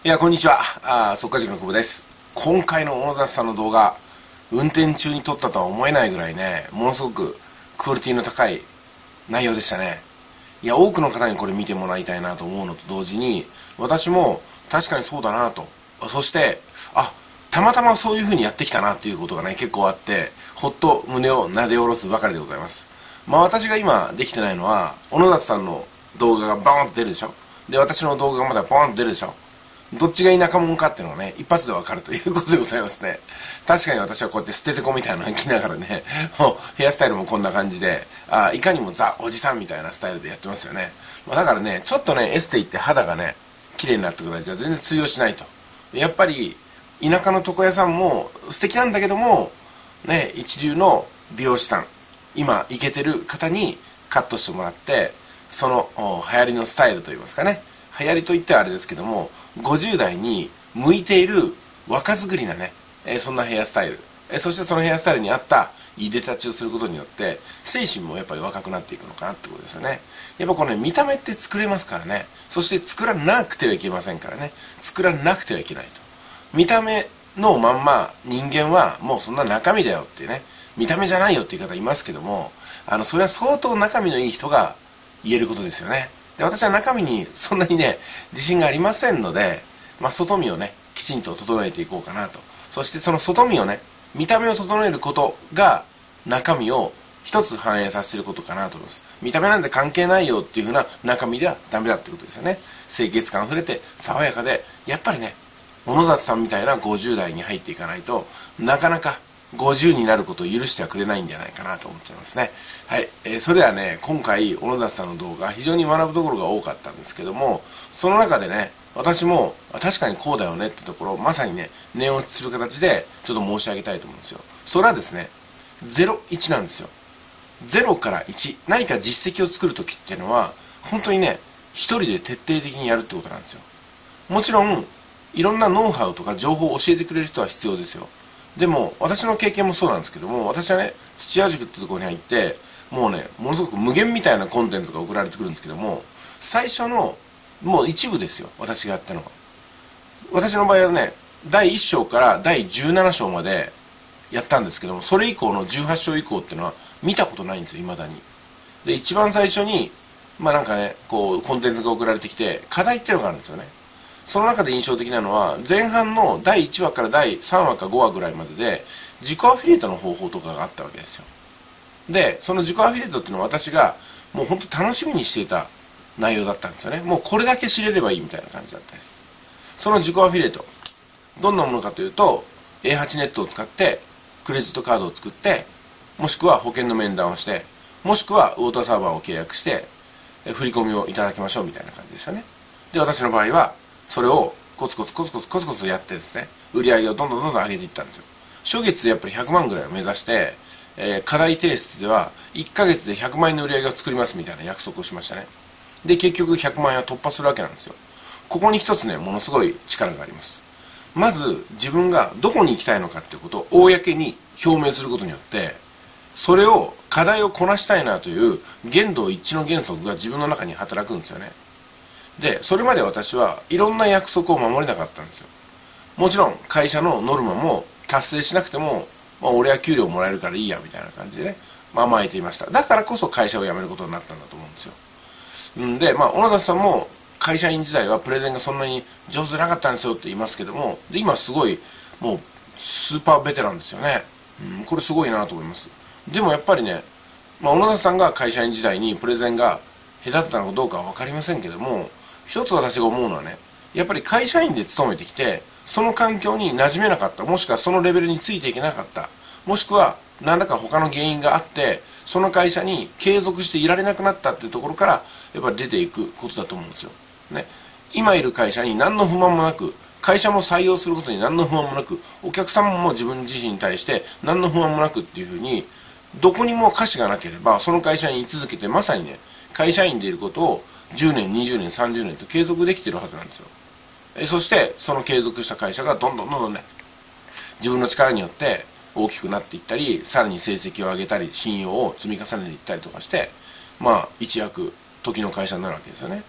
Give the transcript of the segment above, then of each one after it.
いや、こんにちは。速稼塾の久保です。今回の小野里さんの動画、運転中に撮ったとは思えないぐらいね、ものすごくクオリティの高い内容でしたね。いや、多くの方にこれ見てもらいたいなと思うのと同時に、私も確かにそうだなと。そして、たまたまそういう風にやってきたなっていうことがね、結構あって、ほっと胸をなで下ろすばかりでございます。私が今できてないのは、小野里さんの動画がバーンと出るでしょ。で、私の動画がまだバーンと出るでしょ。どっちが田舎者かっていうのがね、一発でわかるということでございますね。確かに私はこうやって捨ててこみたいなのを着ながらね、もうヘアスタイルもこんな感じで、いかにもザ・おじさんみたいなスタイルでやってますよね。だからね、ちょっとね、エステ行って肌がね、綺麗になってくるじゃ全然通用しないと。やっぱり、田舎の床屋さんも素敵なんだけども、ね、一流の美容師さん、今、イケてる方にカットしてもらって、その流行りのスタイルといいますかね、流行りといってはあれですけども、50代に向いている若作りなね、そんなヘアスタイル、そしてそのヘアスタイルに合ったいい出立ちをすることによって精神もやっぱり若くなっていくのかなってことですよね。やっぱこの、ね、見た目って作れますからね。そして作らなくてはいけませんからね。作らなくてはいけないと。見た目のまんま人間はもうそんな中身だよっていうね、見た目じゃないよっていう方いますけども、それは相当中身のいい人が言えることですよね。で、私は中身にそんなにね、自信がありませんので、外見をね、きちんと整えていこうかなと。そしてその外見をね、見た目を整えることが、中身を一つ反映させていることかなと思います。見た目なんて関係ないよっていう風な中身ではダメだってことですよね。清潔感あふれて、爽やかで、やっぱりね、小野里さんみたいな50代に入っていかないと、なかなか50になることを許してはくれないんじゃないかなと思っちゃいますね。はい、それではね、今回小野里さんの動画非常に学ぶところが多かったんですけども、その中でね、私も確かにこうだよねってところをまさにね、念押しする形でちょっと申し上げたいと思うんですよ。それはですね、01なんですよ。0から1、何か実績を作るときっていうのは本当にね、一人で徹底的にやるってことなんですよ。もちろんいろんなノウハウとか情報を教えてくれる人は必要ですよ。でも私の経験もそうなんですけども、私はね、土屋塾ってところに入って、もうね、ものすごく無限みたいなコンテンツが送られてくるんですけども、最初のもう一部ですよ、私がやったのは。私の場合はね、第1章から第17章までやったんですけども、それ以降の18章以降っていうのは見たことないんですよ、未だに。で、一番最初になんかね、こうコンテンツが送られてきて、課題っていうのがあるんですよね。その中で印象的なのは、前半の第1話から第3話か5話ぐらいまでで自己アフィリエイトの方法とかがあったわけですよ。で、その自己アフィリエイトっていうのは私がもう本当楽しみにしていた内容だったんですよね。もうこれだけ知れればいいみたいな感じだったです。その自己アフィリエイト、どんなものかというと、 A8 ネットを使ってクレジットカードを作って、もしくは保険の面談をして、もしくはウォーターサーバーを契約して振り込みをいただきましょうみたいな感じですよね。で、私の場合はそれをコツコツコツコツコツコツやってですね、売り上げをどんどんどんどん上げていったんですよ。初月でやっぱり100万ぐらいを目指して、課題提出では1ヶ月で100万円の売り上げを作りますみたいな約束をしましたね。で、結局100万円は突破するわけなんですよ。ここに一つね、ものすごい力があります。まず自分がどこに行きたいのかっていうことを公に表明することによって、それを課題をこなしたいなという限度一致の原則が自分の中に働くんですよね。で、それまで私はいろんな約束を守れなかったんですよ。もちろん会社のノルマも達成しなくても、俺は給料もらえるからいいやみたいな感じでね、甘えていました。だからこそ会社を辞めることになったんだと思うんですよ。で、小野里さんも会社員時代はプレゼンがそんなに上手でなかったんですよって言いますけども、で、今すごいもうスーパーベテランですよね。これすごいなと思います。でもやっぱりね、小野里さんが会社員時代にプレゼンが下手だったのかどうかは分かりませんけども、一つ私が思うのはね、やっぱり会社員で勤めてきて、その環境に馴染めなかった、もしくはそのレベルについていけなかった、もしくは何らか他の原因があって、その会社に継続していられなくなったっていうところから、やっぱり出ていくことだと思うんですよ。ね。今いる会社に何の不満もなく、会社も採用することに何の不満もなく、お客様も自分自身に対して何の不満もなくっていうふうに、どこにも瑕疵がなければ、その会社に居続けて、まさにね、会社員でいることを10年、20年、30年と継続できているはずなんですよ。そしてその継続した会社がどんどんどんどんね、自分の力によって大きくなっていったり、さらに成績を上げたり、信用を積み重ねていったりとかして、一躍時の会社になるわけですよね。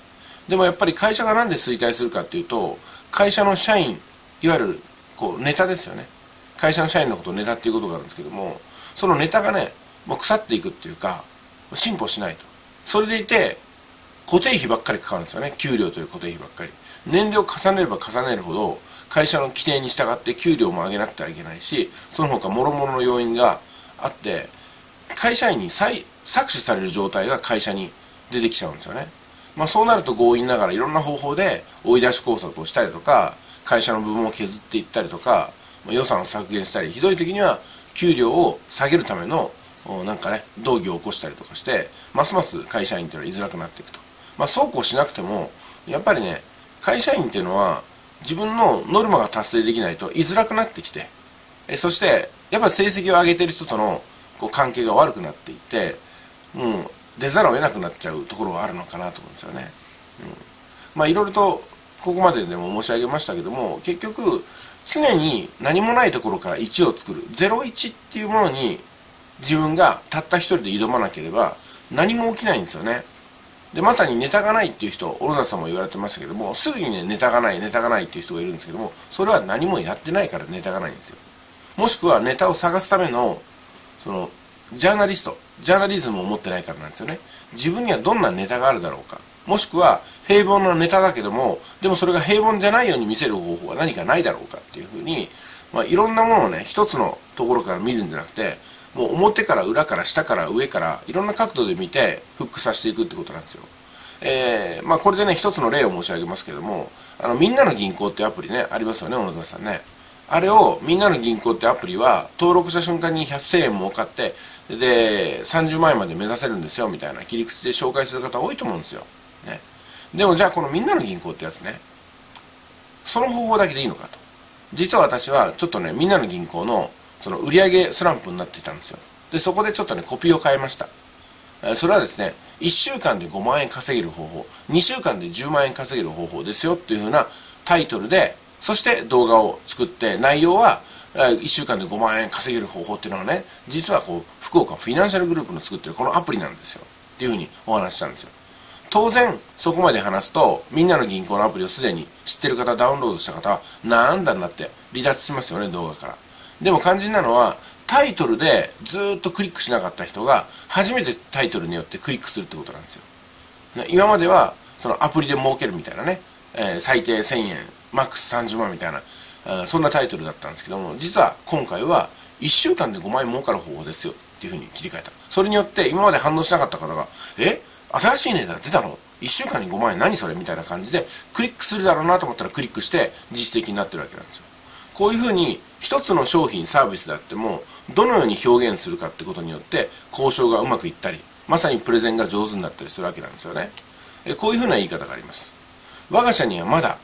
でもやっぱり会社がなんで衰退するかっていうと、会社の社員、いわゆるこうネタですよね。会社の社員のことをネタっていうことがあるんですけども、そのネタがね、もう腐っていくっていうか、進歩しないと。それでいて、固定費ばっかりかかるんですよね。給料という固定費ばっかり。年齢を重ねれば重ねるほど、会社の規定に従って給料も上げなくてはいけないし、その他諸々の要因があって、会社員に搾取される状態が会社に出てきちゃうんですよね。そうなると強引ながらいろんな方法で追い出し工作をしたりとか、会社の部分を削っていったりとか、予算を削減したり、ひどい時には給料を下げるための動議を起こしたりとかして、ますます会社員っていうのは居づらくなっていくと。そうこうしなくても、やっぱりね、会社員っていうのは自分のノルマが達成できないと居づらくなってきて、そしてやっぱり成績を上げてる人との関係が悪くなっていって、出ざるを得なくなっちゃうところがあるのかなと思うんですよね。いろいろとここまででも申し上げましたけども、結局常に何もないところから1を作る01っていうものに自分がたった一人で挑まなければ何も起きないんですよね。でまさにネタがないっていう人、小野田さんも言われてましたけども、すぐにね、ネタがないっていう人がいるんですけども、それは何もやってないからネタがないんですよ。もしくはネタを探すためのジャーナリズムを持ってないからなんですよね。自分にはどんなネタがあるだろうか、もしくは平凡なネタだけども、でもそれが平凡じゃないように見せる方法は何かないだろうかっていうふうに、いろんなものをね、一つのところから見るんじゃなくて、もう表から裏から下から上からいろんな角度で見てフックさせていくってことなんですよ。これでね、一つの例を申し上げますけども、みんなの銀行ってアプリね、ありますよね、小野田さんね。あれを、みんなの銀行ってアプリは登録した瞬間に1000円儲かって、で30万円まで目指せるんですよみたいな切り口で紹介する方多いと思うんですよ、ね。でもじゃあこのみんなの銀行ってやつね、その方法だけでいいのかと。実は私はちょっとね、みんなの銀行のその売上スランプになっていたんですよ。でそこでちょっとね、コピーを変えました。それはですね、1週間で5万円稼げる方法、2週間で10万円稼げる方法ですよっていう風なタイトルで、そして動画を作って、内容は1週間で5万円稼げる方法っていうのはね、実は福岡フィナンシャルグループの作ってるこのアプリなんですよっていう風にお話ししたんですよ。当然そこまで話すと、みんなの銀行のアプリをすでに知ってる方、ダウンロードした方はなんだになって離脱しますよね、動画から。でも肝心なのは、タイトルでずっとクリックしなかった人が初めてタイトルによってクリックするってことなんですよ。今まではそのアプリで儲けるみたいなね、最低1000円マックス30万みたいな、そんなタイトルだったんですけども、実は今回は1週間で5万円儲かる方法ですよっていうふうに切り替えた。それによって今まで反応しなかった方が、新しいネタ出たの1週間に5万円何それみたいな感じでクリックするだろうなと思ったらクリックして実績になってるわけなんですよ。こういうふうに一つの商品サービスであっても、どのように表現するかってことによって交渉がうまくいったり、まさにプレゼンが上手になったりするわけなんですよね。こういうふうな言い方があります。我が社にはまだ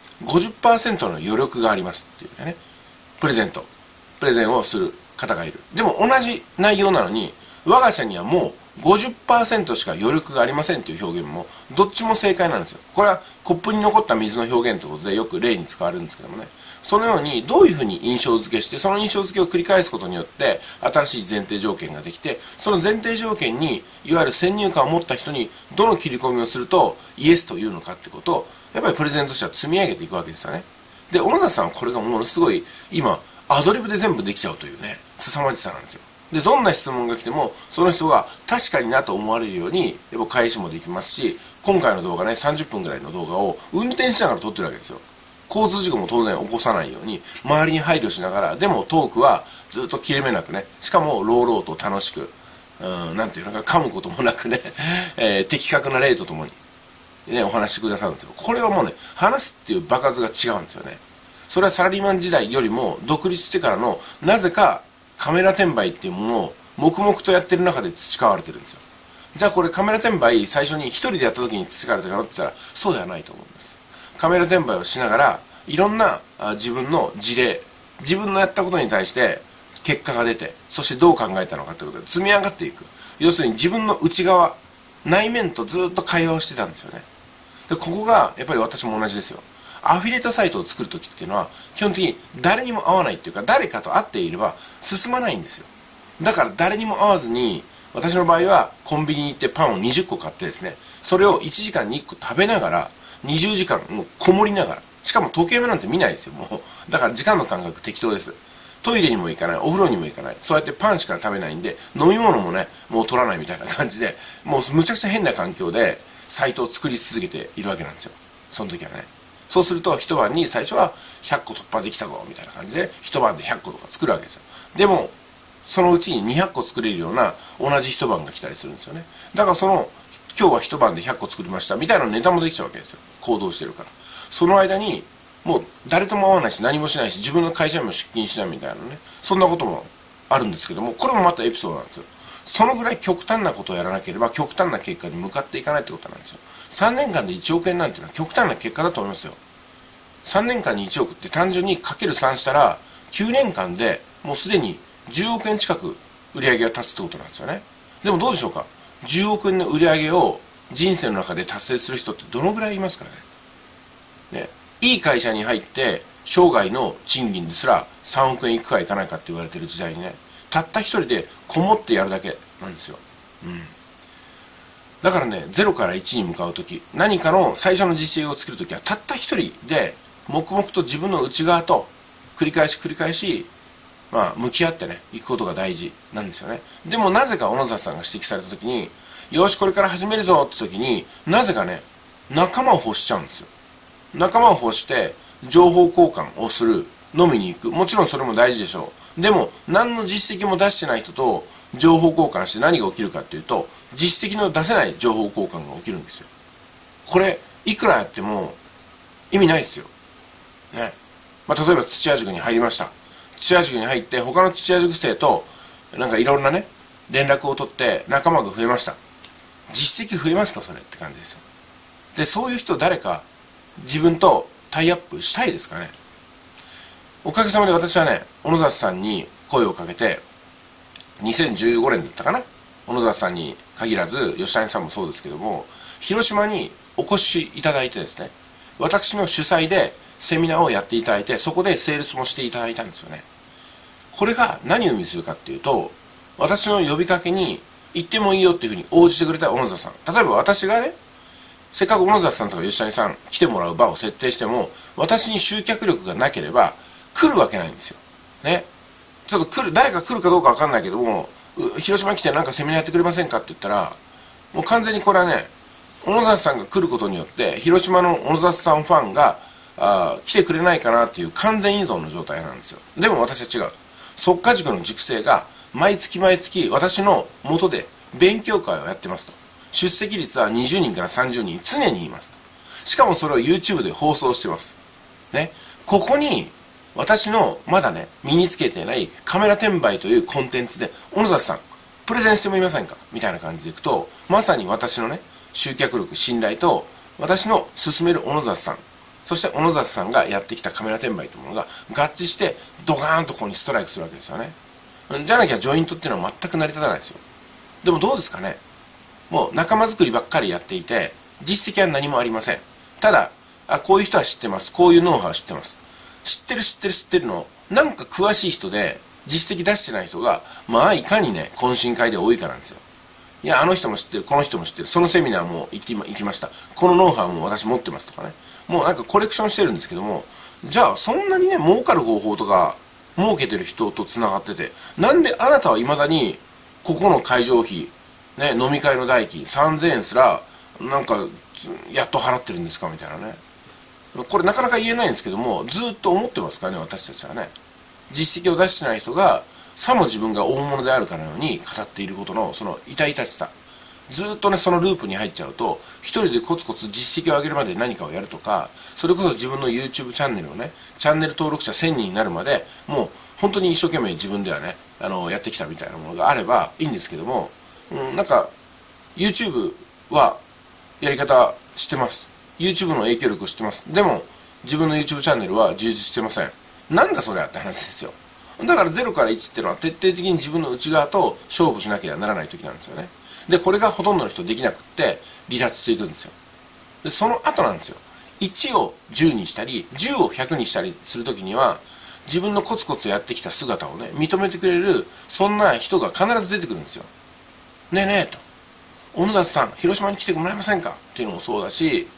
50% の余力がありますっていうね、プレゼンをする方がいる。でも同じ内容なのに、我が社にはもう 50% しか余力がありませんという表現もどっちも正解なんですよ。これはコップに残った水の表現ということでよく例に使われるんですけどもね、そのようにどういうふうに印象付けして、その印象付けを繰り返すことによって新しい前提条件ができて、その前提条件にいわゆる先入観を持った人にどの切り込みをするとイエスというのかってことをやっぱりプレゼントとしては積み上げていくわけですよね。で小野田さんはこれがものすごい今アドリブで全部できちゃうというね、凄まじさなんですよ。でどんな質問が来てもその人が確かになと思われるようにやっぱ返しもできますし、今回の動画ね、30分ぐらいの動画を運転しながら撮ってるわけですよ。交通事故も当然起こさないように周りに配慮しながら、でもトークはずっと切れ目なくね、しかも朗々と楽しく、なんていうのか、噛むこともなくね、的確な例とともに、ね、お話してくださるんですよ。これはもうね、話すっていう場数が違うんですよね。それはサラリーマン時代よりも独立してからのなぜかカメラ転売っていうものを黙々とやってる中で培われてるんですよ。じゃあこれカメラ転売最初に一人でやった時に培われたかなって言ったらそうではないと思うんです。カメラ転売をしながらいろんな自分の事例、自分のやったことに対して結果が出て、そしてどう考えたのかということで積み上がっていく。要するに自分の内側、内面とずっと会話をしてたんですよね。でここがやっぱり私も同じですよ。アフィリエイトサイトを作るときっていうのは基本的に誰にも会わないっていうか、誰かと会っていれば進まないんですよ。だから誰にも会わずに、私の場合はコンビニに行ってパンを20個買ってですね、それを1時間に1個食べながら 20時間もうこもりながら、しかも時計目なんて見ないですよ、もう。だから時間の感覚適当です。トイレにも行かない、お風呂にも行かない、そうやってパンしか食べないんで、飲み物もね、もう取らないみたいな感じで、もうむちゃくちゃ変な環境で、サイトを作り続けているわけなんですよ。その時はね。そうすると、一晩に最初は100個突破できたぞ、みたいな感じで、一晩で100個とか作るわけですよ。でも、そのうちに200個作れるような同じ一晩が来たりするんですよね。だから今日は一晩で100個作りましたみたいなネタもできちゃうわけですよ。行動してるから。その間に、もう誰とも会わないし何もしないし自分の会社にも出勤しないみたいなね。そんなこともあるんですけども、これもまたエピソードなんですよ。そのぐらい極端なことをやらなければ極端な結果に向かっていかないってことなんですよ。3年間で1億円なんていうのは極端な結果だと思いますよ。3年間に1億って単純にかける3したら9年間でもうすでに10億円近く売り上げが立つってことなんですよね。でもどうでしょうか。10億円の売り上げを人生の中で達成する人ってどのぐらいいますかね。ね、いい会社に入って生涯の賃金ですら3億円いくかいかないかって言われてる時代にね、たった一人でこもってやるだけなんですよ。だからね、0から1に向かう時、何かの最初の実績を作る時はたった一人で黙々と自分の内側と繰り返し向き合ってね、いくことが大事なんですよね。でもなぜか小野里さんが指摘された時に、よしこれから始めるぞって時に、なぜかね、仲間を欲しちゃうんですよ。仲間を欲して情報交換をする、飲みに行く、もちろんそれも大事でしょう。でも何の実績も出してない人と情報交換して何が起きるかっていうと、実績の出せない情報交換が起きるんですよ。これいくらやっても意味ないですよね。例えば土屋塾に入りました。土屋塾に入って他の土屋塾生となんかいろんなね連絡を取って仲間が増えました。実績増えますかそれって感じですよ。でそういう人誰か自分とタイアップしたいですかね。おかげさまで私はね、小野里さんに声をかけて、2015年だったかな、小野里さんに限らず吉谷さんもそうですけども、広島にお越しいただいてですね、私の主催でセミナーをやっていただいて、そこでセールスもしていただいたんですよね。これが何を意味するかっていうと、私の呼びかけに行ってもいいよっていうふうに応じてくれた小野里さん。例えば私がね、せっかく小野里さんとか吉谷さん来てもらう場を設定しても、私に集客力がなければ来るわけないんですよ。ね。ちょっと誰か来るかどうかわかんないけども、広島来てなんかセミナーやってくれませんかって言ったら、もう完全にこれはね、小野里さんが来ることによって、広島の小野里さんファンが来てくれないかなっていう完全依存の状態なんですよ。でも私は違う。速稼塾の塾生が毎月私の元で勉強会をやってますと。出席率は20人から30人常にいますと。しかもそれを YouTube で放送してます。ね。ここに私のまだね、身につけていないカメラ転売というコンテンツで、小野里さん、プレゼンしてもいませんかみたいな感じでいくと、まさに私のね、集客力、信頼と、私の勧める小野里さん、そして小野里さんがやってきたカメラ転売というものが合致して、ドカーンとここにストライクするわけですよね。じゃなきゃジョイントっていうのは全く成り立たないですよ。でもどうですかね。もう仲間作りばっかりやっていて、実績は何もありません。ただ、こういう人は知ってます。こういうノウハウは知ってます。知ってるの、なんか詳しい人で、実績出してない人が、いかにね、懇親会で多いかなんですよ。いや、あの人も知ってる、この人も知ってる、そのセミナーも行きました。このノウハウも私持ってますとかね。もうなんかコレクションしてるんですけども、じゃあそんなにね、儲かる方法とか、儲けてる人と繋がってて、なんであなたは未だに、ここの会場費、ね、飲み会の代金3000円すら、なんか、やっと払ってるんですかみたいなね。これなかなか言えないんですけども、ずっと思ってますからね、私たちはね。実績を出してない人が、さも自分が大物であるかのように語っていることの、その痛々しさ。ずっとね、そのループに入っちゃうと、一人でコツコツ実績を上げるまで何かをやるとか、それこそ自分の YouTube チャンネルをね、チャンネル登録者1000人になるまで、もう本当に一生懸命自分ではね、やってきたみたいなものがあればいいんですけども、なんか、YouTube はやり方知ってます。YouTube の影響力を知ってます。でも、自分の YouTube チャンネルは充実してません。なんだそれやって話ですよ。だから0から1っていうのは徹底的に自分の内側と勝負しなきゃならない時なんですよね。で、これがほとんどの人できなくって離脱していくんですよ。で、その後なんですよ。1を10にしたり、10を100にしたりする時には、自分のコツコツやってきた姿をね、認めてくれる、そんな人が必ず出てくるんですよ。ねえねえと。小野田さん、広島に来てもらえませんかっていうのもそうだし、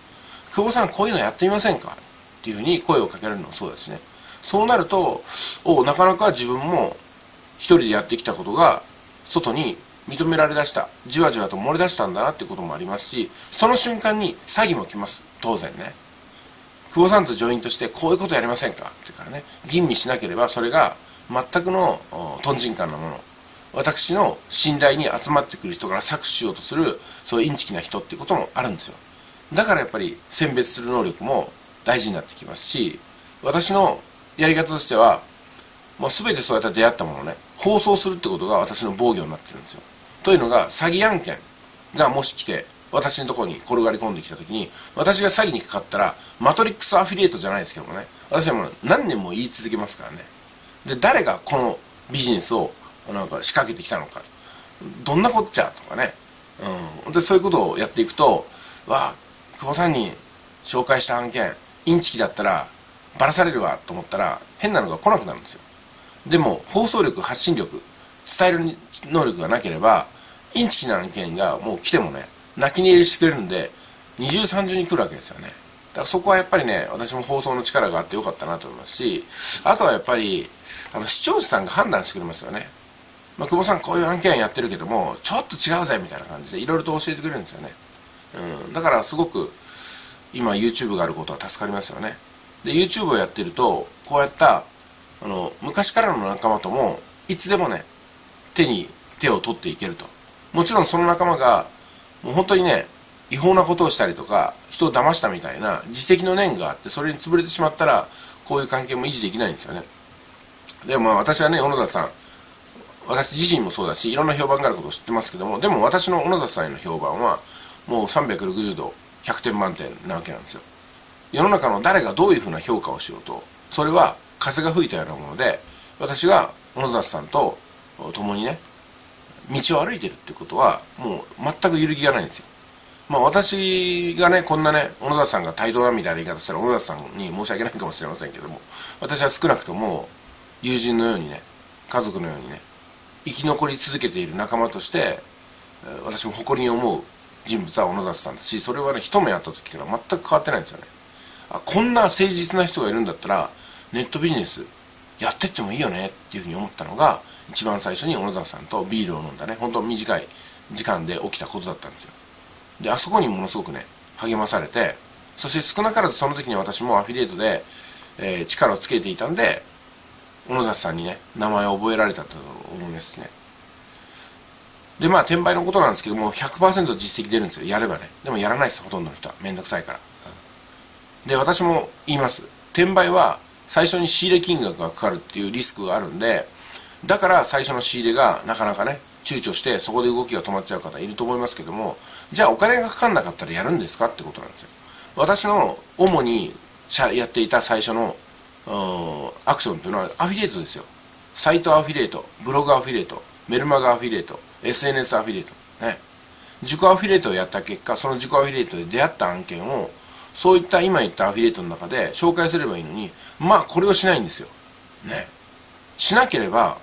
久保さんこういうのやってみませんかっていうふうに声をかけられるのもそうだしね。そうなると、なかなか自分も一人でやってきたことが外に認められだした、じわじわと漏れ出したんだなっていうこともありますし、その瞬間に詐欺も来ます。当然ね。久保さんとジョイントしてこういうことやりませんかってからね、吟味しなければそれが全くのとんちんかんなもの、私の信頼に集まってくる人から搾取しようとする、そういうインチキな人っていうこともあるんですよ。だからやっぱり選別する能力も大事になってきますし、私のやり方としては、もう全てそうやって出会ったものをね、放送するってことが私の防御になってるんですよ。というのが、詐欺案件がもし来て、私のところに転がり込んできたときに、私が詐欺にかかったら、マトリックスアフィリエイトじゃないですけどもね、私はもう何年も言い続けますからね。で、誰がこのビジネスをなんか仕掛けてきたのか、どんなこっちゃとかね、でそういうことをやっていくと、久保さんに紹介した案件、インチキだったらバラされるわと思ったら変なのが来なくなるんですよ。でも放送力、発信力、伝える能力がなければ、インチキな案件がもう来てもね、泣き寝入りしてくれるんで、二重三重に来るわけですよね。だからそこはやっぱりね、私も放送の力があってよかったなと思いますし、あとはやっぱり視聴者さんが判断してくれますよね。久保さんこういう案件やってるけどもちょっと違うぜみたいな感じでいろいろと教えてくれるんですよね。だからすごく今 YouTube があることは助かりますよね。で YouTube をやってるとこうやった昔からの仲間ともいつでもね手を取っていけると。もちろんその仲間がもう本当にね違法なことをしたりとか人を騙したみたいな実績の念があってそれに潰れてしまったらこういう関係も維持できないんですよね。でも私はね小野田さん、私自身もそうだしいろんな評判があることを知ってますけども、でも私の小野田さんへの評判はもう360度100点満点なわけなんですよ。世の中の誰がどういうふうな評価をしようとそれは風が吹いたようなもので、私が小野田さんと共にね道を歩いてるってことはもう全く揺るぎがないんですよ。私がねこんなね小野田さんが対等だみたいな言い方したら小野田さんに申し訳ないかもしれませんけども、私は少なくとも友人のようにね家族のようにね生き残り続けている仲間として私も誇りに思う人物は小野田さんだし、それはね一目会った時っていうのは全く変わってないんですよね。こんな誠実な人がいるんだったらネットビジネスやってってもいいよねっていうふうに思ったのが一番最初に小野田さんとビールを飲んだね本当短い時間で起きたことだったんですよ。であそこにものすごくね励まされて、そして少なからずその時に私もアフィリエイトで、力をつけていたんで小野田さんにね名前を覚えられたと思いますね。で転売のことなんですけども 100% 実績出るんですよ、やればね。でもやらないです、ほとんどの人はめんどくさいから。で私も言います、転売は最初に仕入れ金額がかかるっていうリスクがあるんで、だから最初の仕入れがなかなかね躊躇してそこで動きが止まっちゃう方いると思いますけども、じゃあお金がかかんなかったらやるんですかってことなんですよ。私の主にやっていた最初のアクションというのはアフィリエイトですよ。サイトアフィリエイト、ブログアフィリエイト、メルマガアフィリエイト、 SNS アフィリエイトね、自己アフィリエイトをやった結果、その自己アフィリエイトで出会った案件をそういった今言ったアフィリエイトの中で紹介すればいいのに、これをしないんですよね。しなければ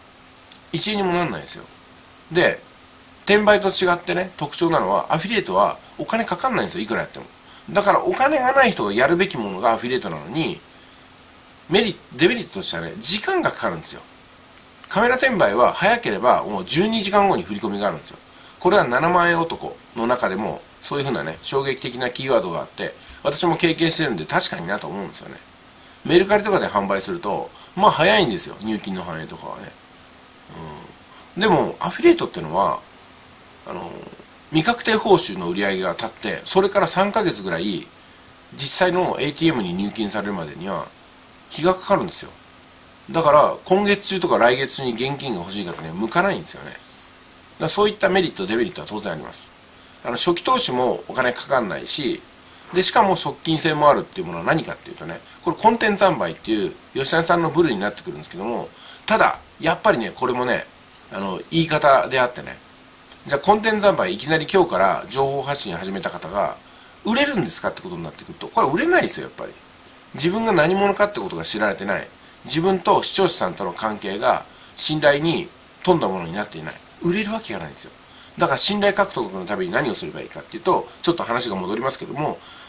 1円にもなんないですよ。で転売と違ってね特徴なのはアフィリエイトはお金かかんないんですよ、いくらやっても。だからお金がない人がやるべきものがアフィリエイトなのにデメリットとしてはね時間がかかるんですよ。カメラ転売は早ければもう12時間後に振り込みがあるんですよ。これは7万円男の中でもそういうふうなね衝撃的なキーワードがあって、私も経験してるんで確かになと思うんですよね。メルカリとかで販売すると早いんですよ、入金の反映とかはね。でもアフィリエイトっていうのは未確定報酬の売り上げが立ってそれから3ヶ月ぐらい実際の ATM に入金されるまでには日がかかるんですよ。だから今月中とか来月中に現金が欲しい方には向かないんですよね。だからそういったメリットデメリットは当然あります。初期投資もお金かかんないし、でしかも側近性もあるっていうものは何かっていうとね、これコンテンツ販売っていう吉谷さんの部類になってくるんですけども、ただやっぱりねこれもね言い方であってね、じゃあコンテンツ販売いきなり今日から情報発信始めた方が売れるんですかってことになってくると、これは売れないですよ。やっぱり自分が何者かってことが知られてない、自分と視聴者さんとの関係が信頼に富んだものになっていない、売れるわけがないんですよ。だから信頼獲得のために何をすればいいかっていうと、ちょっと話が戻りますけども、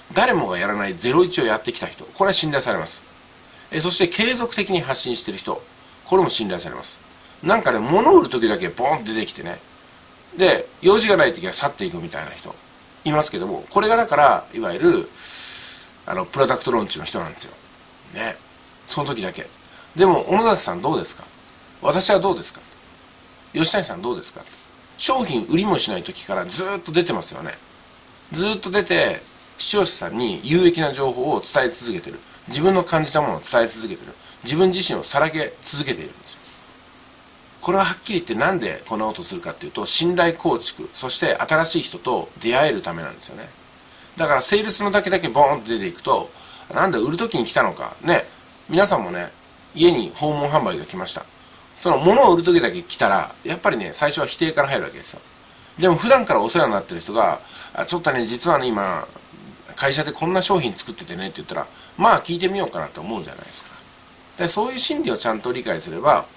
誰もがやらない01をやってきた人、これは信頼されます。そして継続的に発信してる人、これも信頼されます。なんかね、物を売る時だけボーンって出てきてね、で用事がない時は去っていくみたいな人いますけども、これがだからいわゆるプロダクトローンチの人なんですよね。その時だけ。でも小野里さんどうですか、私はどうですか、吉谷さんどうですか。商品売りもしない時からずーっと出てますよね。ずーっと出て視聴者さんに有益な情報を伝え続けてる、自分の感じたものを伝え続けてる、自分自身をさらけ続けているんですよ。これははっきり言ってなんでこんなことをするかっていうと、信頼構築、そして新しい人と出会えるためなんですよね。だからセールスのだけボーンと出ていくと、なんで売る時に来たのかね、皆さんもね、家に訪問販売が来ました。その物を売る時だけ来たらやっぱりね、最初は否定から入るわけですよ。でも普段からお世話になってる人が、ちょっとね実はね今会社でこんな商品作っててねって言ったら、まあ聞いてみようかなって思うじゃないですか。でそういう心理をちゃんと理解すれば、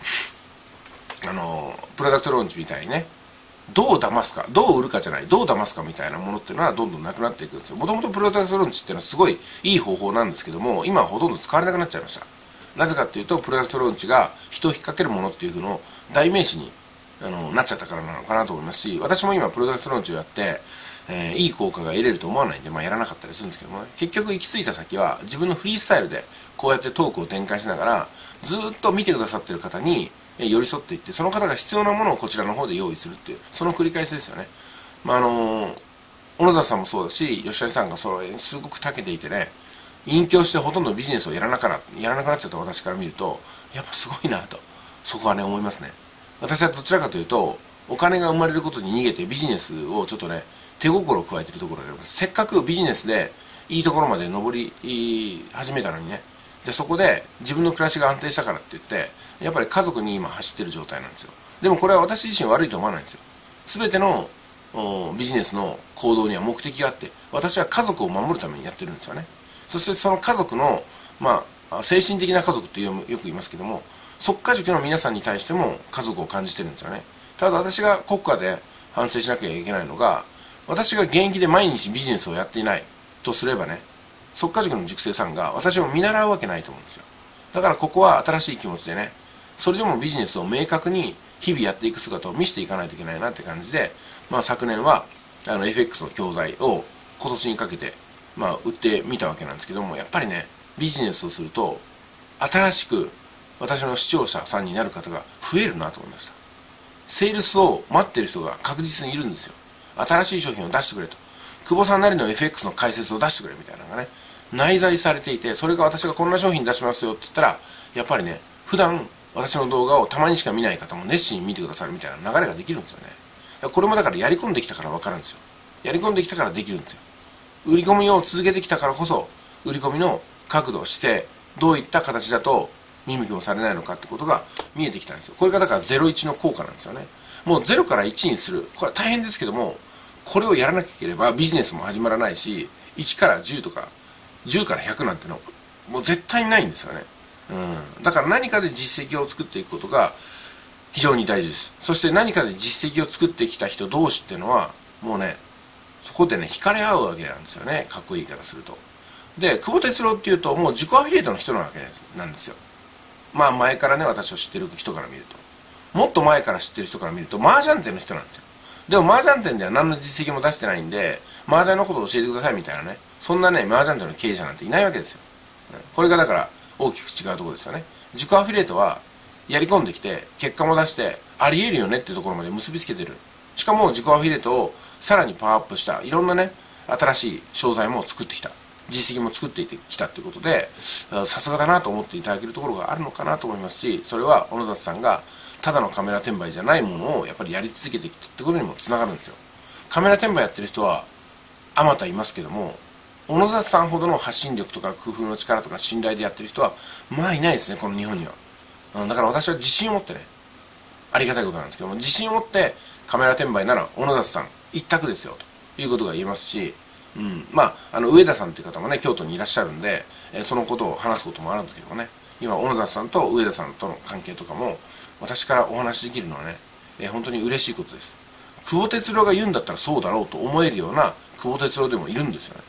プロダクトローンチみたいにね、どう騙すか、どう売るかじゃない、どう騙すかみたいなものっていうのはどんどんなくなっていくんですよ。もともとプロダクトローンチっていうのはすごいいい方法なんですけども、今はほとんど使われなくなっちゃいました。なぜかっていうと、プロダクトローンチが人を引っ掛けるものっていう風の代名詞になっちゃったからなのかなと思いますし、私も今プロダクトローンチをやって、いい効果が得れると思わないんで、やらなかったりするんですけどもね、結局行き着いた先は自分のフリースタイルでこうやってトークを展開しながら、ずっと見てくださってる方に寄り添っていって、その方が必要なものをこちらの方で用意するっていう、その繰り返しですよね。小野里さんもそうだし、吉谷さんがそれにすごく長けていてね、隠居してほとんどビジネスをやらなくなっちゃった私から見ると、やっぱすごいなと、そこはね思いますね。私はどちらかというと、お金が生まれることに逃げてビジネスをちょっとね手心を加えているところがあります。せっかくビジネスでいいところまで上り始めたのにね、じゃあそこで自分の暮らしが安定したからって言ってやっぱり家族に今走ってる状態なんですよ。でもこれは私自身悪いと思わないんですよ。全てのビジネスの行動には目的があって、私は家族を守るためにやってるんですよね。そしてその家族の精神的な家族ってよく言いますけども、即家塾の皆さんに対しても家族を感じてるんですよね。ただ私が国家で反省しなきゃいけないのが、私が現役で毎日ビジネスをやっていないとすればね、即家塾の塾生さんが私を見習うわけないと思うんですよ。だからここは新しい気持ちでね、それでもビジネスを明確に日々やっていく姿を見せていかないといけないなって感じで、昨年はFX の教材を今年にかけて売ってみたわけなんですけども、やっぱりねビジネスをすると新しく私の視聴者さんになる方が増えるなと思いました。セールスを待ってる人が確実にいるんですよ。新しい商品を出してくれと、久保さんなりの FX の解説を出してくれみたいなのがね内在されていて、それが私がこんな商品出しますよって言ったら、やっぱりね普段私の動画をたまにしか見ない方も熱心に見てくださるみたいな流れができるんですよね。これもだからやり込んできたから分かるんですよ。やり込んできたからできるんですよ。売り込みを続けてきたからこそ、売り込みの角度、姿勢、どういった形だと見向きもされないのかってことが見えてきたんですよ。これがだから01の効果なんですよね。もう0から1にする、これは大変ですけども、これをやらなければビジネスも始まらないし、1から10とか10から100なんてのもう絶対にないんですよね。だから何かで実績を作っていくことが非常に大事です。そして何かで実績を作ってきた人同士っていうのはもうね、そこでね惹かれ合うわけなんですよね。かっこいい言い方すると。で久保哲郎っていうともう自己アフィリエイトの人なわけなんですよ。前からね私を知ってる人から見ると、もっと前から知ってる人から見ると麻雀店の人なんですよ。でも麻雀店では何の実績も出してないんで、麻雀のことを教えてくださいみたいなね、そんなね麻雀店の経営者なんていないわけですよ。これがだから大きく違うところですよね。自己アフィリエイトはやり込んできて結果も出してありえるよねっていうところまで結びつけてる。しかも自己アフィリエイトをさらにパワーアップしたいろんなね新しい商材も作ってきた、実績も作ってきたっていうことで、さすがだなと思っていただけるところがあるのかなと思いますし、それは小野里さんがただのカメラ転売じゃないものをやっぱりやり続けてきたってことにもつながるんですよ。カメラ転売やってる人はあまたいますけども、小野里さんほどの発信力とか工夫の力とか信頼でやってる人はいないですね、この日本には。だから私は自信を持ってね、ありがたいことなんですけども、自信を持ってカメラ転売なら小野里さん一択ですよということが言えますし、上田さんという方もね京都にいらっしゃるんで、そのことを話すこともあるんですけどもね、今小野里さんと上田さんとの関係とかも私からお話しできるのはね、本当に嬉しいことです。久保哲郎が言うんだったらそうだろうと思えるような久保哲郎でもいるんですよね。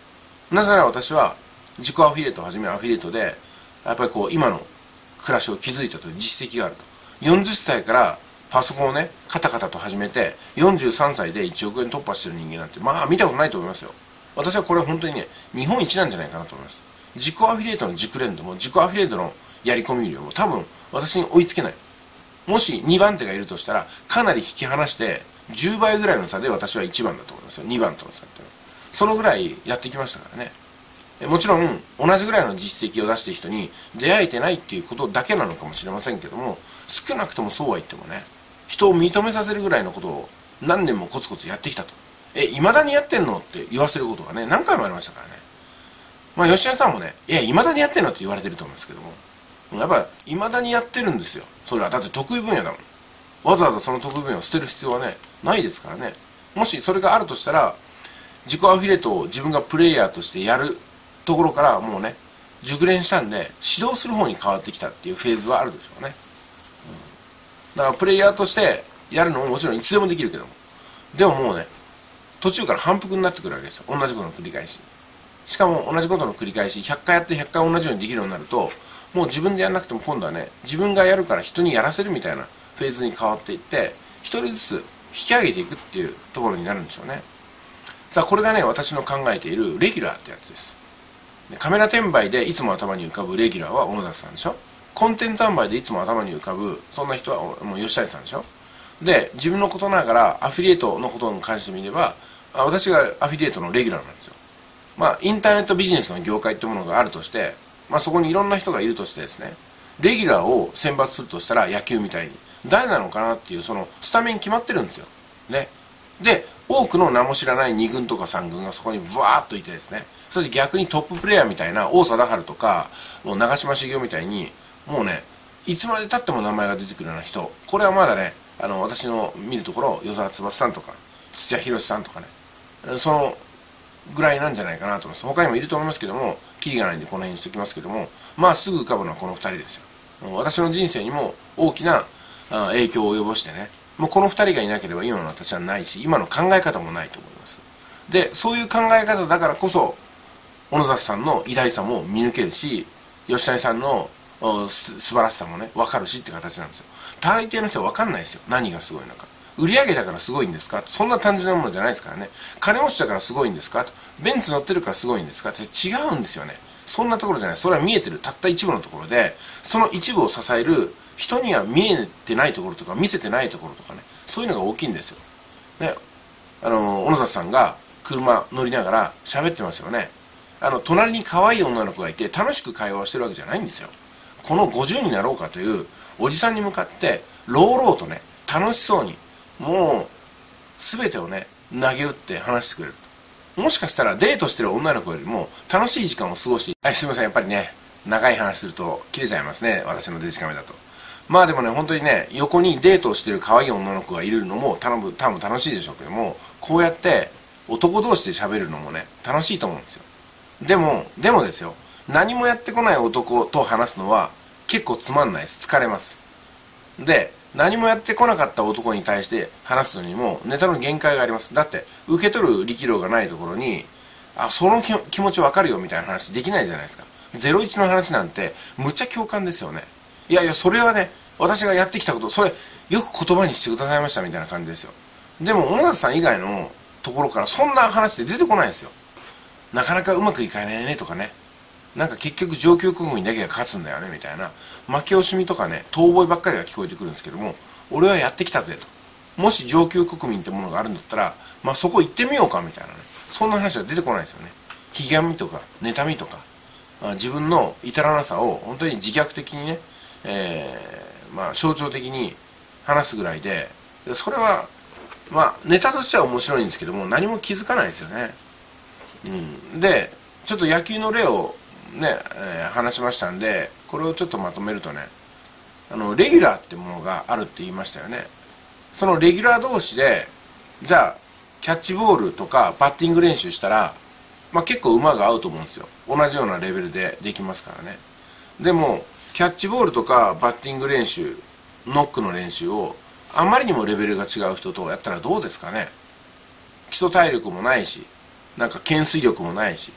なぜなら私は自己アフィリエイトをはじめアフィリエイトでやっぱりこう今の暮らしを築いたという実績があると。40歳からパソコンをねカタカタと始めて43歳で1億円突破してる人間なんてまあ見たことないと思いますよ。私はこれは本当にね日本一なんじゃないかなと思います。自己アフィリエイトの熟練度も自己アフィリエイトのやり込み量も多分私に追いつけない。もし2番手がいるとしたらかなり引き離して10倍ぐらいの差で私は1番だと思いますよ。2番との差ってそのぐらいやってきましたからね。もちろん同じぐらいの実績を出している人に出会えてないっていうことだけなのかもしれませんけども、少なくともそうは言ってもね人を認めさせるぐらいのことを何年もコツコツやってきたと。いまだにやってんのって言わせることがね何回もありましたからね。まあ吉田さんもねいまだにやってんのって言われてると思うんですけども、やっぱりいまだにやってるんですよ。それはだって得意分野だもん。わざわざその得意分野を捨てる必要はねないですからね。もしそれがあるとしたら自己アフィリエイトを自分がプレイヤーとしてやるところからもうね熟練したんで指導する方に変わってきたっていうフェーズはあるでしょうね。だからプレイヤーとしてやるのももちろんいつでもできるけども、でももうね途中から反復になってくるわけですよ。同じことの繰り返し。しかも同じことの繰り返し100回やって100回同じようにできるようになるともう自分でやらなくても今度はね自分がやるから人にやらせるみたいなフェーズに変わっていって一人ずつ引き上げていくっていうところになるんでしょうね。さあこれがね私の考えているレギュラーってやつです。カメラ転売でいつも頭に浮かぶレギュラーは小野崎さんでしょ。コンテンツ販売でいつも頭に浮かぶそんな人はもう吉谷さんでしょ。で自分のことながらアフィリエイトのことに関してみれば私がアフィリエイトのレギュラーなんですよ。まあインターネットビジネスの業界ってものがあるとして、まあそこにいろんな人がいるとしてですね、レギュラーを選抜するとしたら野球みたいに誰なのかなっていうそのスタメン決まってるんですよね。で多くの名も知らない2軍とか3軍がそこにブワーッといてですね、それで逆にトッププレイヤーみたいな王貞治とかもう長嶋茂雄みたいにもうねいつまでたっても名前が出てくるような人、これはまだね私の見るところ与沢翼さんとか土屋宏さんとかねそのぐらいなんじゃないかなと思います。他にもいると思いますけどもキリがないんでこの辺にしておきますけども、まあすぐ浮かぶのはこの2人ですよ。私の人生にも大きな影響を及ぼしてね、もうこの2人がいなければ今の私はないし今の考え方もないと思います。でそういう考え方だからこそ小野里さんの偉大さも見抜けるし吉谷さんの素晴らしさもね分かるしって形なんですよ。大抵の人は分かんないですよ何がすごいのか。売り上げだからすごいんですか、そんな単純なものじゃないですからね。金持ちだからすごいんですか、ベンツ乗ってるからすごいんですかって違うんですよね。そんなところじゃない。それは見えてるたった一部のところで、その一部を支える人には見えてないところとか見せてないところとかね、そういうのが大きいんですよね。小野里さんが車乗りながら喋ってますよね。隣に可愛い女の子がいて楽しく会話をしてるわけじゃないんですよ。この50になろうかというおじさんに向かって朗々とね楽しそうにもう全てをね投げ打って話してくれると。もしかしたらデートしてる女の子よりも楽しい時間を過ごして、すいませんやっぱりね長い話すると切れちゃいますね私のデジカメだと。まあでもね本当にね横にデートをしてる可愛い女の子がいるのも多分楽しいでしょうけども、こうやって男同士で喋るのもね楽しいと思うんですよ。でもですよ、何もやってこない男と話すのは結構つまんないです。疲れます。で何もやってこなかった男に対して話すのにもネタの限界があります。だって受け取る力量がないところにその気持ち分かるよみたいな話できないじゃないですか。01の話なんてむっちゃ共感ですよね。いやそれはね私がやってきたことそれよく言葉にしてくださいましたみたいな感じですよ。でも小野里さん以外のところからそんな話って出てこないですよ。なかなかうまくいかないねとかね、なんか結局上級国民だけが勝つんだよねみたいな負け惜しみとかね遠吠えばっかりが聞こえてくるんですけども、俺はやってきたぜと。もし上級国民ってものがあるんだったらまあそこ行ってみようかみたいなね、そんな話は出てこないですよね。ひげみとか妬みとか自分の至らなさを本当に自虐的にね、まあ象徴的に話すぐらいで、それはまあネタとしては面白いんですけども何も気づかないですよね。でちょっと野球の例をね、話しましたんでこれをちょっとまとめるとね、レギュラーってものがあるって言いましたよね。そのレギュラー同士でじゃあキャッチボールとかバッティング練習したら、まあ、結構馬が合うと思うんですよ。同じようなレベルでできますからね。でもキャッチボールとかバッティング練習ノックの練習をあまりにもレベルが違う人とやったらどうですかね。基礎体力もないしなんか懸垂力もないし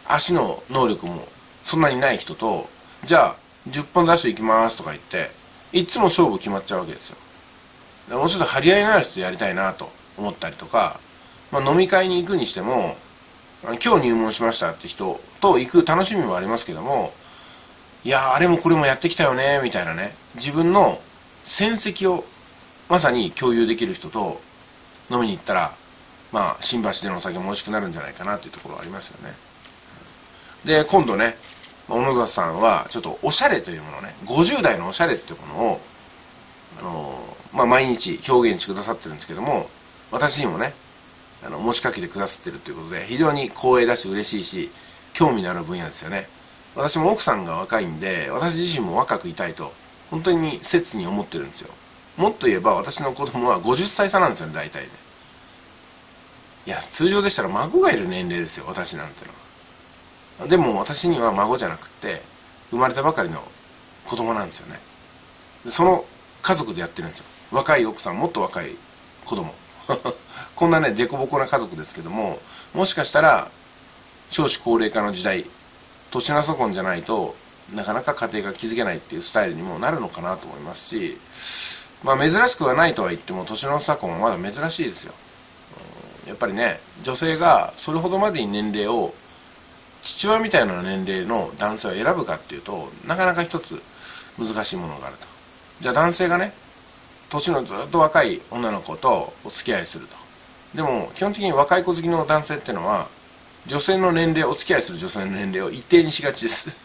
足の能力もそんなにない人と、じゃあ10本ダッシュ行きますとか言っていつも勝負決まっちゃうわけですよ。もうちょっと張り合いのある人とやりたいなと思ったりとか、飲み会に行くにしても今日入門しましたって人と行く楽しみもありますけども、いやあれもこれもやってきたよねみたいなね、自分の戦績をまさに共有できる人と飲みに行ったら、新橋でのお酒も美味しくなるんじゃないかなというところはありますよね。で今度ね、小野里さんはちょっとおしゃれというものね、50代のおしゃれっていうものを、毎日表現してくださってるんですけども、私にもね持ちかけてくださってるということで非常に光栄だし嬉しいし興味のある分野ですよね。私も奥さんが若いんで、私自身も若くいたいと本当に切に思ってるんですよ。もっと言えば私の子供は50歳差なんですよね、大体で。いや通常でしたら孫がいる年齢ですよ、私なんてのは。でも私には孫じゃなくって生まれたばかりの子供なんですよね。その家族でやってるんですよ。若い奥さん、もっと若い子供こんなね凸凹な家族ですけども、もしかしたら少子高齢化の時代、年の差婚じゃないとなかなか家庭が築けないっていうスタイルにもなるのかなと思いますし、珍しくはないとは言っても年の差婚はまだ珍しいですよ。やっぱりね、女性がそれほどまでに年齢を父親みたいな年齢の男性を選ぶかっていうと、なかなか一つ難しいものがあると。じゃあ男性がね年のずっと若い女の子とお付き合いすると。でも基本的に若い子好きの男性っていうのは女性の年齢、お付き合いする女性の年齢を一定にしがちです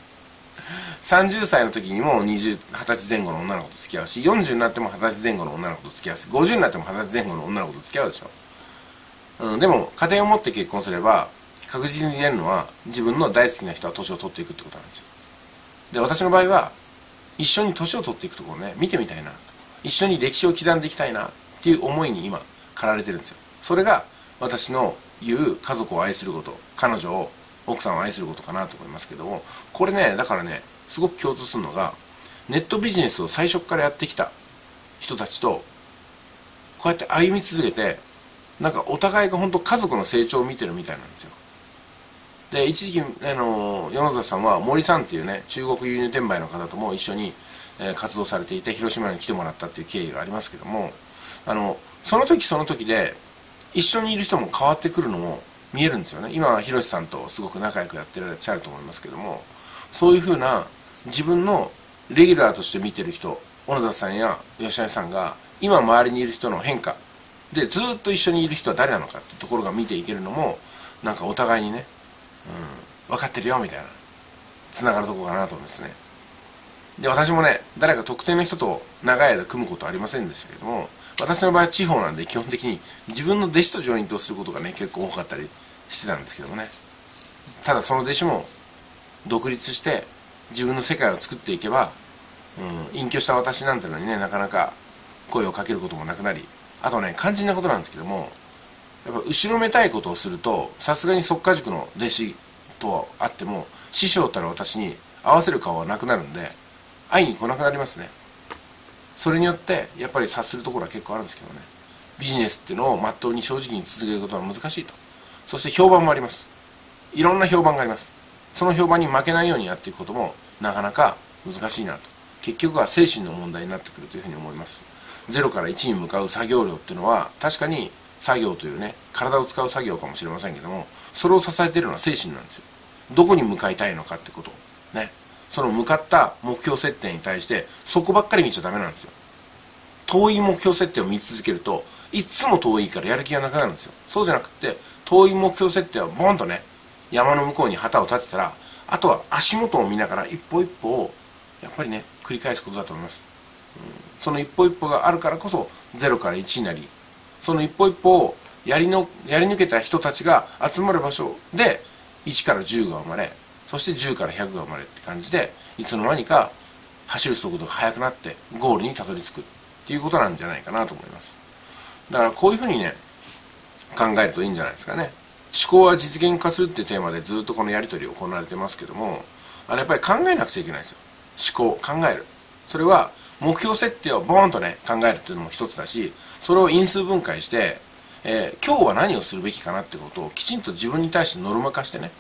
30歳の時にも20歳前後の女の子と付き合うし、40になっても20歳前後の女の子と付き合うし、50になっても20歳前後の女の子と付き合うでしょ。でも家庭を持って結婚すれば確実に言えるのは、自分の大好きな人は年を取っていくってことなんですよ。で私の場合は一緒に年を取っていくところをね見てみたいな、一緒に歴史を刻んでいきたいなっていう思いに今駆られてるんですよ。それが私の言う家族を愛すること、彼女を、奥さんを愛することかなと思いますけども、これねだからねすごく共通するのが、ネットビジネスを最初からやってきた人たちとこうやって歩み続けて、なんかお互いが本当家族の成長を見てるみたいなんですよ。で一時期米里さんは森さんっていうね中国輸入転売の方とも一緒に活動されていて、広島に来てもらったっていう経緯がありますけども、その時その時で一緒にいる人も変わってくるのも見えるんですよね。今は広瀬さんとすごく仲良くやってらっしゃると思いますけども、そういうふうな自分のレギュラーとして見てる人、小野里さんや吉谷さんが今周りにいる人の変化でずっと一緒にいる人は誰なのかっていうところが見ていけるのも、なんかお互いにね、分かってるよみたいなつながるところかなと思うんですね。で私もね誰か特定の人と長い間組むことはありませんでしたけれども、私の場合は地方なんで基本的に自分の弟子とジョイントをすることがね結構多かったりしてたんですけどもね、ただその弟子も独立して自分の世界を作っていけば、隠居した私なんてのにねなかなか声をかけることもなくなり、あとね肝心なことなんですけども、やっぱ後ろめたいことをするとさすがに即家塾の弟子とあっても師匠たる私に合わせる顔はなくなるんで会いに来なくなりますね。それによってやっぱり察するところは結構あるんですけどね、ビジネスっていうのをまっとうに正直に続けることは難しいと。そして評判もあります。いろんな評判があります。その評判に負けないようにやっていくこともなかなか難しいなと。結局は精神の問題になってくるというふうに思います。0から1に向かう作業量っていうのは確かに作業というね体を使う作業かもしれませんけども、それを支えているのは精神なんですよ。どこに向かいたいのかってことね、その向かった目標設定に対してそこばっかり見ちゃダメなんですよ。遠い目標設定を見続けるといつも遠いからやる気がなくなるんですよ。そうじゃなくて遠い目標設定をボンとね山の向こうに旗を立てたら、あとは足元を見ながら一歩一歩をやっぱりね繰り返すことだと思います。その一歩一歩があるからこそ0から1になり、その一歩一歩をやり抜けた人たちが集まる場所で1から10が生まれ、そして10から100が生まれって感じで、いつの間にか走る速度が速くなってゴールにたどり着くっていうことなんじゃないかなと思います。だからこういうふうにね考えるといいんじゃないですかね。思考は実現化するっていうテーマでずっとこのやり取りを行われてますけども、やっぱり考えなくちゃいけないですよ。思考、考える。それは目標設定をボーンとね考えるっていうのも一つだし、それを因数分解して、今日は何をするべきかなってことをきちんと自分に対してノルマ化してね、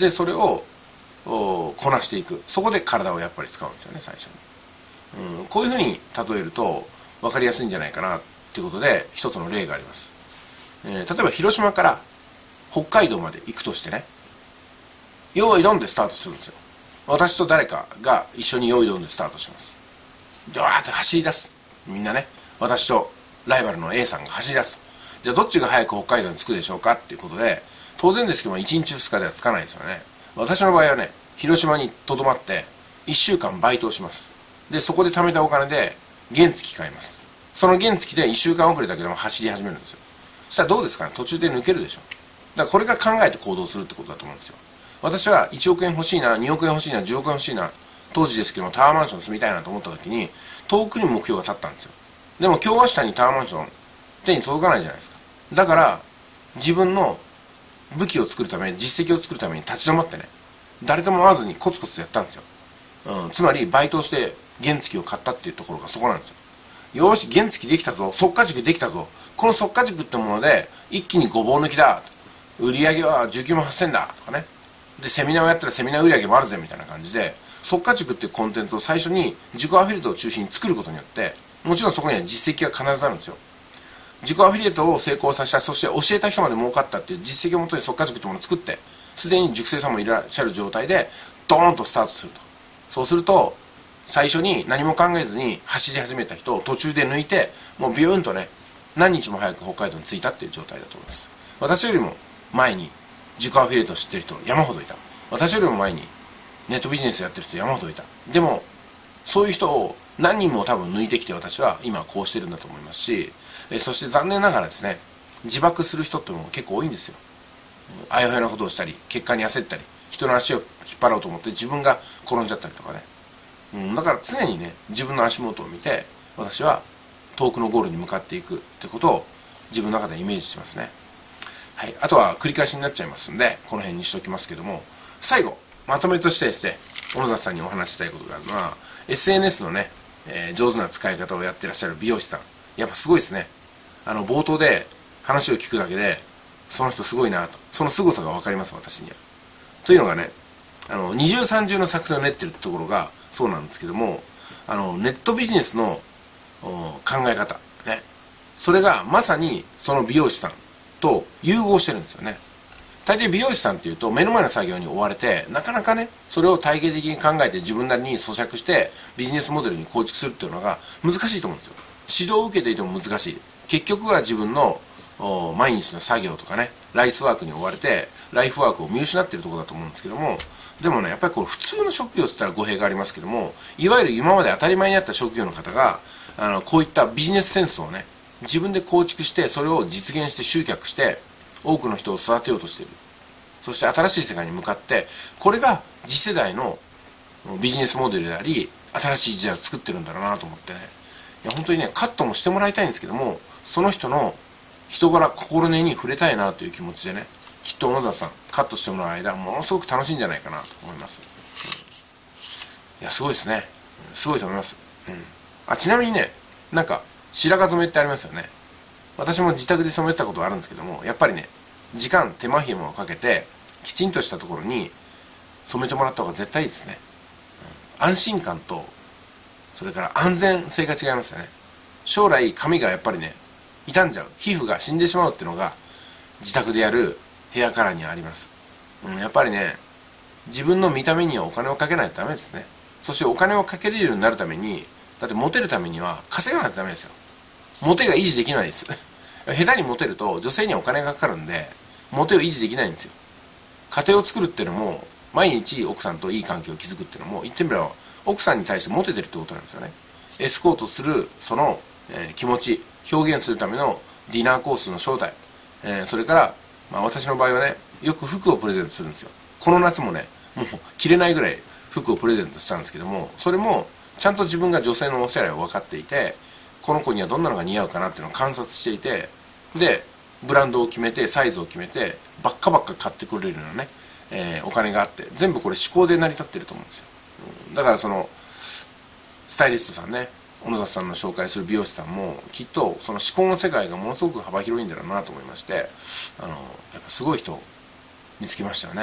でそれをこなしていく。そこで体をやっぱり使うんですよね、最初に。こういうふうに例えると分かりやすいんじゃないかなっていうことで、一つの例があります。例えば広島から北海道まで行くとしてね、用意ドンでスタートするんですよ。私と誰かが一緒に用意ドンでスタートします。でわーって走り出す。みんなね、私とライバルの A さんが走り出すと。じゃあどっちが早く北海道に着くでしょうかっていうことで、当然ですけども1日2日では着かないですよね。私の場合はね、広島にとどまって1週間バイトをします。でそこで貯めたお金で原付買います。その原付で1週間遅れだけでも走り始めるんですよ。そしたらどうですかね、途中で抜けるでしょ。だからこれから考えて行動するってことだと思うんですよ。私は1億円欲しいな、2億円欲しいな、10億円欲しいな、当時ですけどもタワーマンション住みたいなと思った時に遠くに目標が立ったんですよ。でも今日明日にタワーマンション手に届かないじゃないですか。だから自分の武器を作るため、実績を作るために立ち止まってね、誰とも会わずにコツコツやったんですよ。つまりバイトをして原付を買ったっていうところがそこなんですよ。よーし、原付できたぞ、速稼塾できたぞ、この速稼塾ってもので一気にごぼう抜きだ、売り上げは19万8000だとかね、でセミナーをやったらセミナー売り上げもあるぜみたいな感じで、速稼塾っていうコンテンツを最初に自己アフィリエイトを中心に作ることによって、もちろんそこには実績が必ずあるんですよ。自己アフィリエイトを成功させた、そして教えた人まで儲かったっていう実績をもとに速稼塾ってものを作って、すでに塾生さんもいらっしゃる状態でドーンとスタートすると。そうすると最初に何も考えずに走り始めた人を途中で抜いて、もうビューンとね、何日も早く北海道に着いたっていう状態だと思います。私よりも前に自己アフィリエイトを知ってる人山ほどいた。私よりも前にネットビジネスやってる人山ほどいた。でもそういう人を何人も多分抜いてきて、私は今こうしてるんだと思いますし、そして残念ながらですね、自爆する人っても結構多いんですよ。あやふやなことをしたり、結果に焦ったり、人の足を引っ張ろうと思って自分が転んじゃったりとかね。だから常にね、自分の足元を見て、私は遠くのゴールに向かっていくってことを自分の中でイメージしてますね。はい、あとは繰り返しになっちゃいますんで、この辺にしておきますけども、最後まとめとしてですね、小野里さんにお話ししたいことがあるのは、 SNS のね、上手な使い方をやってらっしゃる美容師さん、やっぱすごいですね。冒頭で話を聞くだけでその人すごいなと、その凄さが分かります、私には。というのがね、二重三重の作戦を練ってるところがそうなんですけども、ネットビジネスの考え方ね、それがまさにその美容師さんと融合してるんですよね。大抵美容師さんっていうと目の前の作業に追われて、なかなかねそれを体系的に考えて自分なりに咀嚼してビジネスモデルに構築するっていうのが難しいと思うんですよ。指導を受けていても難しい。結局は自分の毎日の作業とかね、ライフワークに追われてライフワークを見失っているところだと思うんですけども、でもね、やっぱりこう普通の職業って言ったら語弊がありますけども、いわゆる今まで当たり前にあった職業の方がこういったビジネスセンスをね自分で構築して、それを実現して集客して多くの人を育てようとしている。そして新しい世界に向かって、これが次世代のビジネスモデルであり、新しい時代を作ってるんだろうなと思ってね、いや本当にねカットもしてもらいたいんですけども、その人の人柄心根に触れたいなという気持ちでね、きっと小野田さんカットしてもらう間ものすごく楽しいんじゃないかなと思います。いやすごいですね、すごいと思います。ちなみにね、なんか白髪染めってありますよね。私も自宅で染めてたことがあるんですけども、やっぱりね、時間手間暇をかけてきちんとしたところに染めてもらった方が絶対いいですね。安心感とそれから安全性が違いますよね。将来髪がやっぱりね傷んじゃう、皮膚が死んでしまうっていうのが自宅でやるヘアカラーにあります。やっぱりね、自分の見た目にはお金をかけないとダメですね。そしてお金をかけれるようになるために、だってモテるためには稼がないとダメですよ。モテが維持できないです下手にモテると女性にはお金がかかるんで、モテを維持できないんですよ。家庭を作るっていうのも、毎日奥さんといい関係を築くっていうのも、言ってみれば奥さんに対してモテてるってことなんですよね。エスコートするその、気持ち表現するためのディナーコースの招待、それから、私の場合はね、よく服をプレゼントするんですよ。この夏もね、もう着れないぐらい服をプレゼントしたんですけども、それもちゃんと自分が女性のおしゃれを分かっていて、この子にはどんなのが似合うかなっていうのを観察していて、でブランドを決めてサイズを決めてばっか買ってくれるようなね、お金があって、全部これ思考で成り立ってると思うんですよ。だからそのスタイリストさんね、小野里さんの紹介する美容師さんもきっとその思考の世界がものすごく幅広いんだろうなと思いまして、やっぱすごい人を見つけましたよね。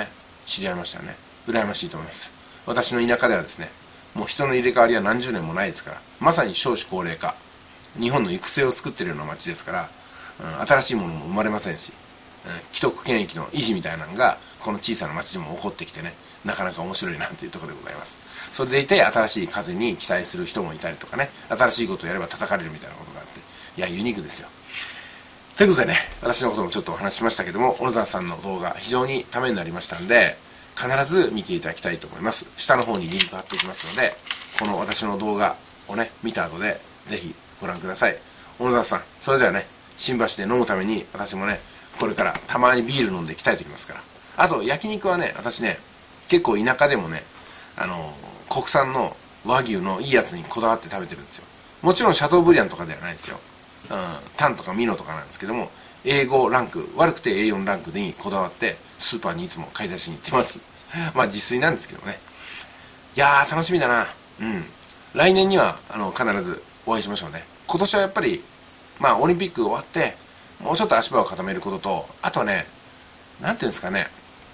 知り合いましたよね。羨ましいと思います。私の田舎ではですね、もう人の入れ替わりは何十年もないですから、まさに少子高齢化、日本の育成を作っているような町ですから、新しいものも生まれませんし、既得権益の維持みたいなのがこの小さな町でも起こってきてね、なかなか面白いなというところでございます。それでいて新しい風に期待する人もいたりとかね、新しいことをやれば叩かれるみたいなことがあって、いやユニークですよ。ということでね、私のこともちょっとお話ししましたけども、小野沢さんの動画非常にためになりましたんで、必ず見ていただきたいと思います。下の方にリンク貼っておきますので、この私の動画をね見た後でぜひご覧ください。小野沢さん、それではね、新橋で飲むために私もね、これからたまにビール飲んで鍛えておきますから。あと焼肉はね、私ね、結構田舎でもね、国産の和牛のいいやつにこだわって食べてるんですよ。もちろんシャトーブリアンとかではないですよ。タンとかミノとかなんですけども、A5 ランク、悪くて A4 ランクにこだわってスーパーにいつも買い出しに行ってます。まあ自炊なんですけどね。いやー楽しみだな。来年には必ずお会いしましょうね。今年はやっぱりまあオリンピック終わってもうちょっと足場を固めることと、あとね、なんていうんですかね、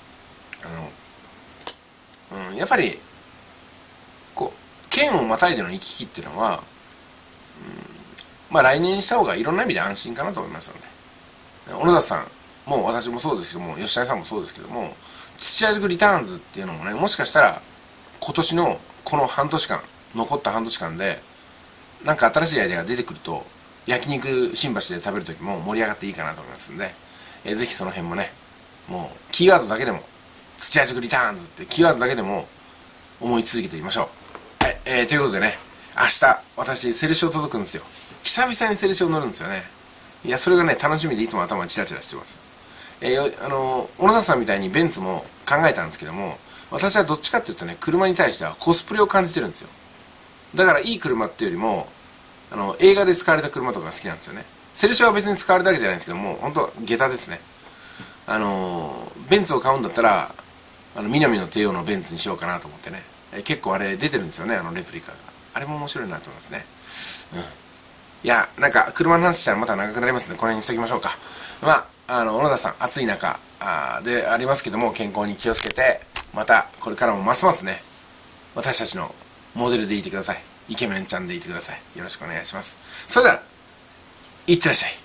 やっぱりこう県をまたいでの行き来っていうのは、まあ来年にした方がいろんな意味で安心かなと思いますので、小野田さんも私もそうですけども、吉谷さんもそうですけども、土屋塾リターンズっていうのもね、もしかしたら今年のこの半年間、残った半年間でなんか新しいアイデアが出てくると、焼肉新橋で食べる時も盛り上がっていいかなと思いますんで、ぜひその辺もね、もうキーワードだけでも土屋塾リターンズってキーワードだけでも思い続けていきましょう。はい、ということでね、明日私セルシオ届くんですよ。久々にセルシオ乗るんですよね。いや、それがね楽しみでいつも頭にチラチラしてます。小野里さんみたいにベンツも考えたんですけども、私はどっちかっていうとね、車に対してはコスプレを感じてるんですよ。だからいい車っていうよりも映画で使われた車とかが好きなんですよね。セルシオは別に使われたわけじゃないんですけども、本当下駄ですね。ベンツを買うんだったら南の帝王のベンツにしようかなと思ってね、結構あれ出てるんですよね、レプリカが。あれも面白いなと思いますね。いや、なんか車の話したらまた長くなりますので、この辺にしときましょうか。まあ小野田さん、暑い中でありますけども、健康に気をつけて、またこれからもますますね、私たちのモデルでいてください。イケメンちゃんでいてください。よろしくお願いします。それでは、いってらっしゃい。